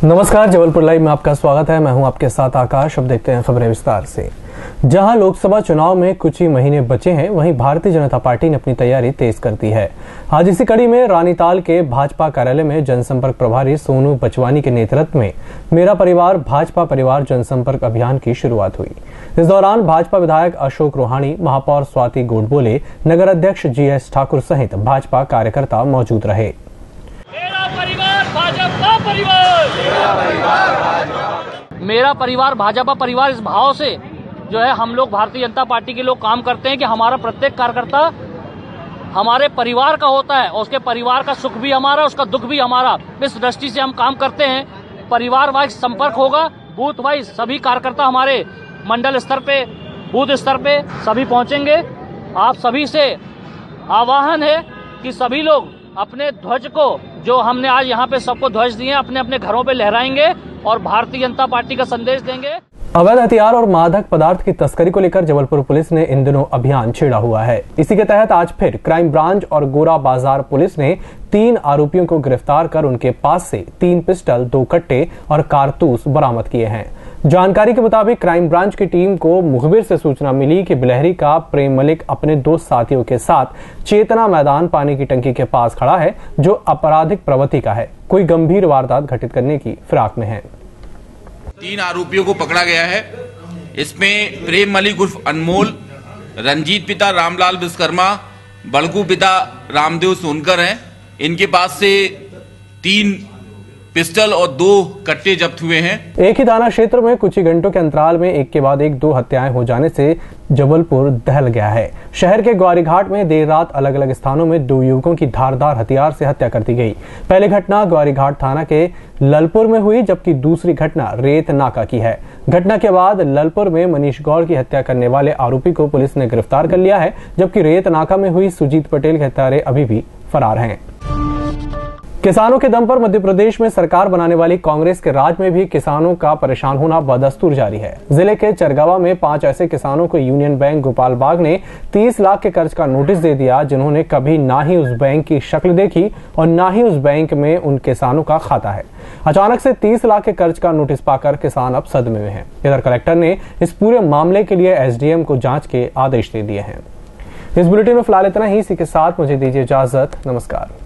नमस्कार, जबलपुर लाइव में आपका स्वागत है। मैं हूं आपके साथ आकाश। अब देखते हैं खबरें विस्तार से। जहां लोकसभा चुनाव में कुछ ही महीने बचे हैं, वहीं भारतीय जनता पार्टी ने अपनी तैयारी तेज कर दी है। आज इसी कड़ी में रानीताल के भाजपा कार्यालय में जनसंपर्क प्रभारी सोनू बचवानी के नेतृत्व में मेरा परिवार भाजपा परिवार जनसंपर्क अभियान की शुरुआत हुई। इस दौरान भाजपा विधायक अशोक रोहाणी, महापौर स्वाति गोडबोले, नगर अध्यक्ष GS ठाकुर सहित भाजपा कार्यकर्ता मौजूद रहे। मेरा परिवार भाजपा परिवार इस भाव से जो है हम लोग भारतीय जनता पार्टी के लोग काम करते हैं कि हमारा प्रत्येक कार्यकर्ता हमारे परिवार का होता है और उसके परिवार का सुख भी हमारा, उसका दुख भी हमारा। इस दृष्टि से हम काम करते हैं। परिवार वाइज संपर्क होगा, बूथ वाइज सभी कार्यकर्ता हमारे मंडल स्तर पे, बूथ स्तर पे सभी पहुंचेंगे। आप सभी से आह्वान है कि सभी लोग अपने ध्वज को, जो हमने आज यहाँ पे सबको ध्वज दिए, अपने अपने घरों पे लहराएंगे और भारतीय जनता पार्टी का संदेश देंगे। अवैध हथियार और मादक पदार्थ की तस्करी को लेकर जबलपुर पुलिस ने इन दिनों अभियान छेड़ा हुआ है। इसी के तहत आज फिर क्राइम ब्रांच और गोरा बाजार पुलिस ने 3 आरोपियों को गिरफ्तार कर उनके पास से 3 पिस्टल, 2 कट्टे और कारतूस बरामद किए हैं। जानकारी के मुताबिक क्राइम ब्रांच की टीम को मुखबिर से सूचना मिली कि बिलहरी का प्रेम मलिक अपने 2 साथियों के साथ चेतना मैदान पानी की टंकी के पास खड़ा है, जो आपराधिक प्रवृत्ति का है, कोई गंभीर वारदात घटित करने की फिराक में है। 3 आरोपियों को पकड़ा गया है। इसमें प्रेम मलिक उर्फ अनमोल, रंजीत पिता रामलाल विश्वकर्मा, बड़कू पिता रामदेव सोनकर हैं। इनके पास से 3 पिस्टल और 2 कट्टे जब्त हुए हैं। एक ही थाना क्षेत्र में कुछ ही घंटों के अंतराल में एक के बाद एक 2 हत्याएं हो जाने से जबलपुर दहल गया है। शहर के ग्वारीघाट में देर रात अलग अलग स्थानों में 2 युवकों की धारदार हथियार से हत्या कर दी गई। पहली घटना ग्वारीघाट थाना के ललपुर में हुई, जबकि दूसरी घटना रेत नाका की है। घटना के बाद ललपुर में मनीष गौड़ की हत्या करने वाले आरोपी को पुलिस ने गिरफ्तार कर लिया है, जबकि रेत नाका में हुई सुजीत पटेल के हत्यारे अभी भी फरार हैं। किसानों के दम पर मध्य प्रदेश में सरकार बनाने वाली कांग्रेस के राज में भी किसानों का परेशान होना बदस्तूर जारी है। जिले के चरगावा में 5 ऐसे किसानों को यूनियन बैंक गोपाल बाग ने 30 लाख के कर्ज का नोटिस दे दिया, जिन्होंने कभी ना ही उस बैंक की शक्ल देखी और ना ही उस बैंक में उन किसानों का खाता है। अचानक से 30 लाख के कर्ज का नोटिस पाकर किसान अब सदमे में हैं। इधर कलेक्टर ने इस पूरे मामले के लिए SDM को जाँच के आदेश दे दिए हैं। इस बुलेटिन में फिलहाल इतना ही। इसी के साथ मुझे दीजिए इजाजत। नमस्कार।